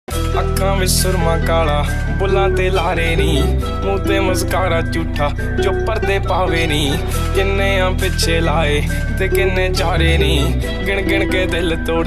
अक्खां विच सुरमा काला बुल्लां ते लारे नी, मूंह ते मस्कारा झूठा जो पर्दे पावे नी। किन्ने आ पिछे लाए ते किन्ने चारे नी, गिण गिण के दिल तोड़